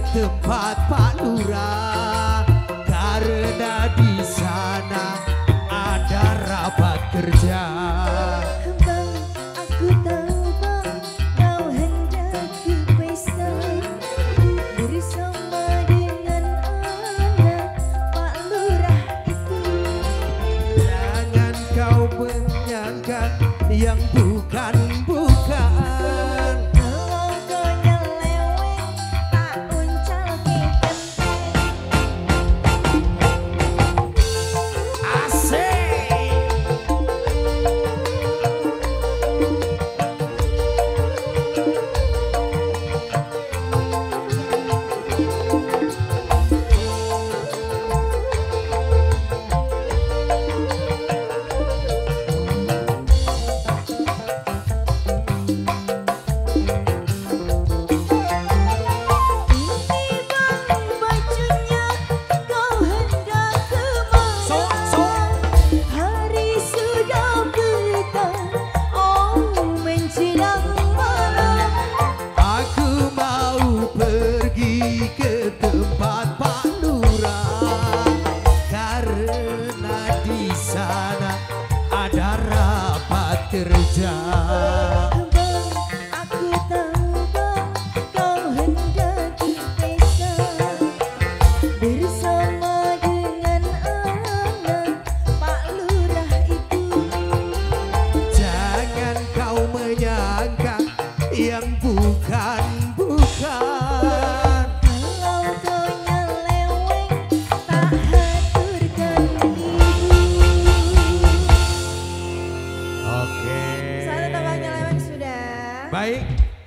tempat Pak Lurah karena di sana ada rapat kerja. Bang, aku tahu bang, kau hendak ke pesta bersama dengan anak Pak Lurah itu. Jangan kau menyangka yang bukan-bukan. Kalau kau nyeleweng, tak uncal ke genteng. Asik. Ke tempat Pak Lurah karena di sana ada rapat kerja. Bang, aku tahu bang, kau hendak ke pesta bersama dengan anak Pak Lurah itu. Jangan kau menyangka yang bukan-bukan. Baik.